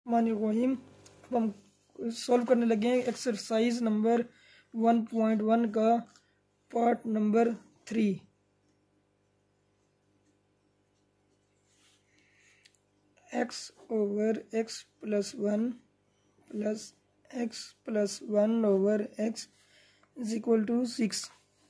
रहीम। अब हम सॉल्व करने लगे हैं एक्सरसाइज नंबर 1.1 का part number 3। x over x plus 1 plus x plus 1 over x is equal to 6।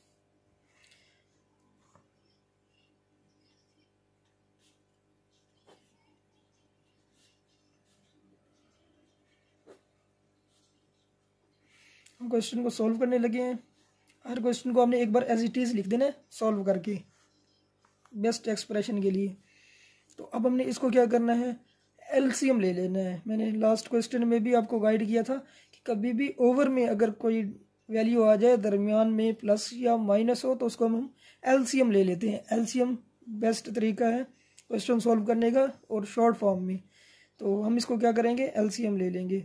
हम क्वेश्चन को सॉल्व करने लगे हैं। हर क्वेश्चन को हमने एक बार एज इट इज लिख देना है सॉल्व करके बेस्ट एक्सप्रेशन के लिए। तो अब हमने इसको क्या करना है, एलसीएम ले लेना है। मैंने लास्ट क्वेश्चन में भी आपको गाइड किया था कि कभी भी ओवर में अगर कोई वैल्यू आ जाए, दरमियान में प्लस या माइनस हो, तो उसको हम एलसीएम ले लेते हैं। एलसीएम बेस्ट तरीका है क्वेश्चन सॉल्व करने का और शॉर्ट फॉर्म में। तो हम इसको क्या करेंगे, एलसीएम ले लेंगे।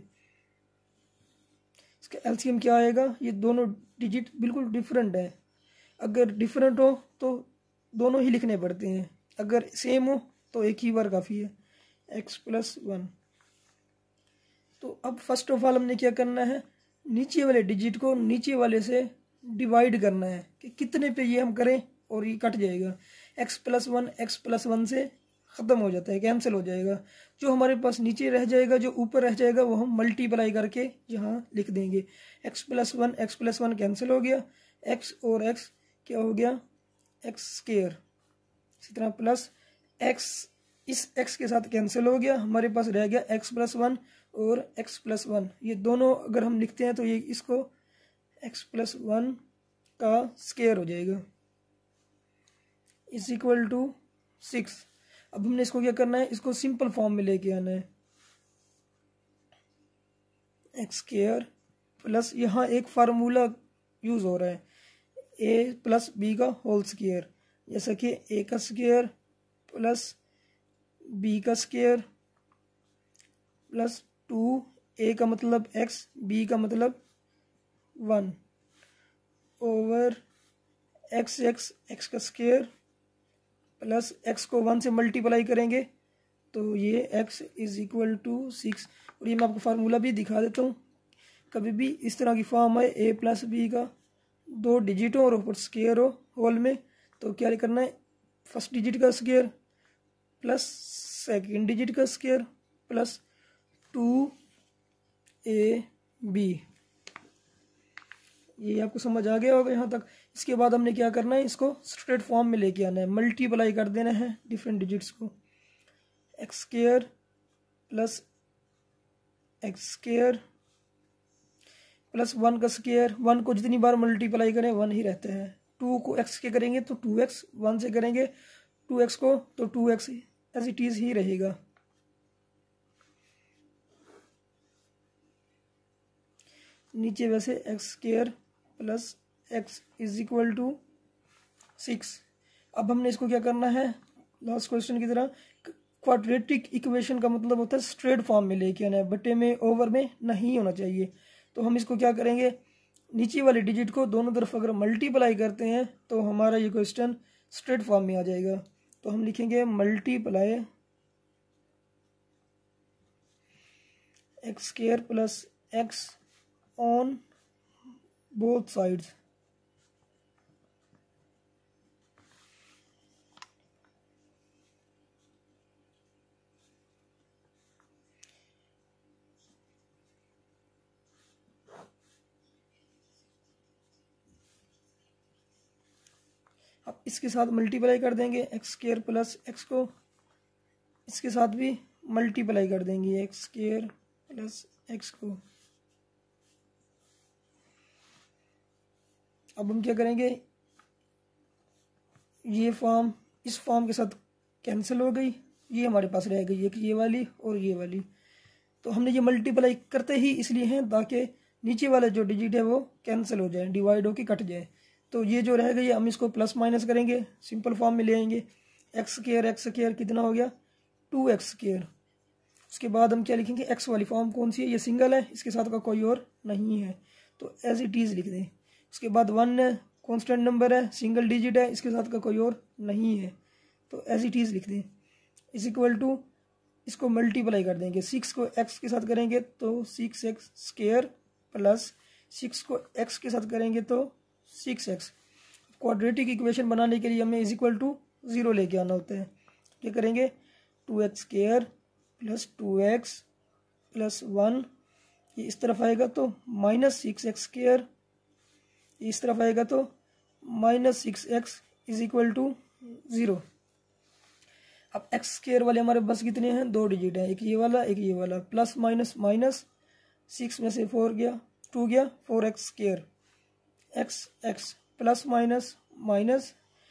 इसका एलसीएम क्या आएगा, ये दोनों डिजिट बिल्कुल डिफरेंट है। अगर डिफरेंट हो तो दोनों ही लिखने पड़ते हैं, अगर सेम हो तो एक ही बार काफ़ी है, x प्लस 1। तो अब फर्स्ट ऑफ ऑल हमने क्या करना है, नीचे वाले डिजिट को नीचे वाले से डिवाइड करना है कि कितने पे ये हम करें और ये कट जाएगा। x प्लस 1 से ख़त्म हो जाता है, कैंसिल हो जाएगा। जो हमारे पास नीचे रह जाएगा, जो ऊपर रह जाएगा, वो हम मल्टीप्लाई करके यहाँ लिख देंगे। x प्लस 1 कैंसिल हो गया, x और x क्या हो गया, x स्क्वायर। इसी तरह प्लस x इस x के साथ कैंसिल हो गया, हमारे पास रह गया x प्लस 1 और x प्लस 1। ये दोनों अगर हम लिखते हैं तो ये इसको x प्लस 1 का स्क्वायर हो जाएगा इज इक्वल टू 6। अब हमने इसको क्या करना है, इसको सिंपल फॉर्म में लेके आना है। एक्स स्क्वायर प्लस यहाँ एक फार्मूला यूज हो रहा है, ए प्लस बी का होल स्क्वायर, जैसा कि ए का स्क्वायर प्लस बी का स्क्वायर प्लस 2, ए का मतलब एक्स, बी का मतलब 1 ओवर एक्स का स्क्वायर प्लस x को 1 से मल्टीप्लाई करेंगे तो ये x इज इक्वल टू 6। और ये मैं आपको फार्मूला भी दिखा देता हूँ। कभी भी इस तरह की फॉर्म है, a प्लस बी का 2 डिजिट हो और ऊपर स्क्वायर हो होल में, तो क्या करना है, फर्स्ट डिजिट का स्क्वायर प्लस सेकेंड डिजिट का स्क्वायर प्लस 2ab। ये आपको समझ आ गया होगा यहाँ तक। इसके बाद हमने क्या करना है, इसको स्ट्रेट फॉर्म में लेके आना है, मल्टीप्लाई कर देना है डिफरेंट डिजिट्स को। X square plus x square plus 1 का स्क्वायर, 1 को जितनी बार मल्टीप्लाई करें 1 ही रहता है। 2 को x के करेंगे तो 2x, 1 से करेंगे 2x को तो 2x as it is he रहेगा। नीचे वैसे x square plus x is equal to 6। अब हमने इसको क्या करना है, लास्ट क्वेश्चन की तरह क्वाड्रेटिक इक्वेशन का मतलब होता है स्ट्रेट फॉर्म में लेके आना है, बटे में ओवर में नहीं होना चाहिए। तो हम इसको क्या करेंगे, नीचे वाले डिजिट को दोनों तरफ अगर मल्टीप्लाई करते हैं तो हमारा ये क्वेश्चन स्ट्रेट फॉर्म में आ जाएगा। तो हम लिखेंगे multiply x square plus x on both sides. अब इसके साथ मल्टीप्लाई कर देंगे एक्स स्क्वायर प्लस एक्स को, इसके साथ भी मल्टीप्लाई कर देंगे एक्स स्क्वायर प्लस एक्स को। अब हम क्या करेंगे, ये फॉर्म इस फॉर्म के साथ कैंसिल हो गई, ये हमारे पास रह गई एक ये वाली और ये वाली। तो हमने ये मल्टीप्लाई करते ही इसलिए हैं ताकि नीचे वाला जो डिजिट है वो कैंसिल हो जाए, डिवाइड होके कट जाए। तो ये जो रह गई हम इसको प्लस माइनस करेंगे, सिंपल फॉर्म में ले आएंगे। एक्स स्क्वायर कितना हो गया, 2x स्क्वायर। उसके बाद हम क्या लिखेंगे, एक्स वाली फॉर्म कौन सी है, ये सिंगल है, इसके साथ का कोई और नहीं है तो एज इट इज लिख दें। उसके बाद 1 कांस्टेंट नंबर है, सिंगल डिजिट है, इसके साथ का कोई और नहीं है तो एज इट इज लिख दें। इज इक्वल टू इसको मल्टीप्लाई कर देंगे। 6 को x के साथ करेंगे तो 6x स्क्वायर प्लस 6 को x के साथ करेंगे तो 6x। क्वाड्रेटिक इक्वेशन बनाने के लिए हमें इज इक्वल टू 0 लेके आना होता है। क्या करेंगे, 2x square plus 2x plus 1, ये इस तरफ आएगा तो माइनस 6x स्क्वायर, इस तरफ आएगा तो minus 6x is equal to 0। अब x स्क्वायर वाले हमारे पास कितने हैं, 2 डिजिट है, एक ये वाला एक ये वाला, प्लस माइनस माइनस 6 में से 4 गया 2 गया 4x square, x plus minus minus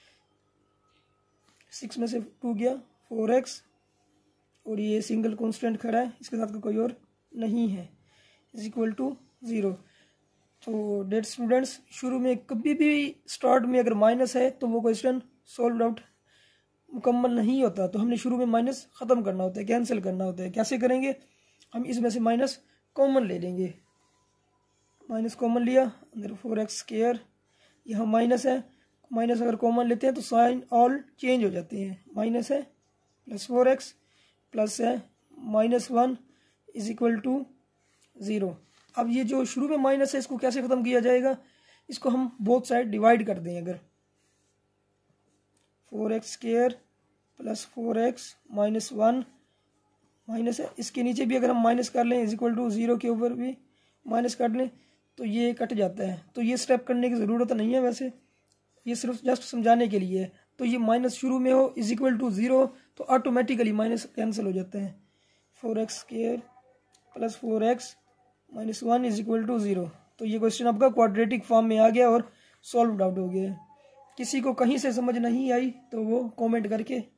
6 में से 2 गया 4x, और ये सिंगल कांस्टेंट खड़ा है, इसके साथ का कोई और नहीं है, इज इक्वल टू 0। तो डेट स्टूडेंट्स, शुरू में कभी भी स्टार्ट में अगर माइनस है तो वो क्वेश्चन सॉल्व आउट मुकम्मल नहीं होता। तो हमने शुरू में माइनस ख़त्म करना होता है, कैंसिल करना होता है। कैसे करेंगे, हम इसमें से माइनस कॉमन ले लेंगे। माइनस कॉमन लिया, अंदर 4x स्क्वायर, यहाँ माइनस है, माइनस अगर कॉमन लेते हैं तो साइन ऑल चेंज हो जाते हैं। माइनस है प्लस 4x प्लस है माइनस 1 इज इक्वल टू 0। अब ये जो शुरू में माइनस है इसको कैसे ख़त्म किया जाएगा, इसको हम बोथ साइड डिवाइड कर दें। अगर 4x square plus 4x minus 1 minus है, इसके नीचे भी अगर हम माइनस कर लें इज इक्वल टू 0 के ऊपर भी माइनस कर लें तो ये कट जाता है। तो ये स्टेप करने की ज़रूरत नहीं है, वैसे ये सिर्फ जस्ट समझाने के लिए है। तो ये माइनस शुरू में हो इज इक्वल टू 0 तो ऑटोमेटिकली माइनस कैंसिल हो जाता है। 4x square plus 4x minus 1 is equal to 0। तो ये क्वेश्चन आपका क्वाड्रेटिक फॉर्म में आ गया और सॉल्व आउट हो गया है। किसी को कहीं से समझ नहीं आई तो वो कमेंट करके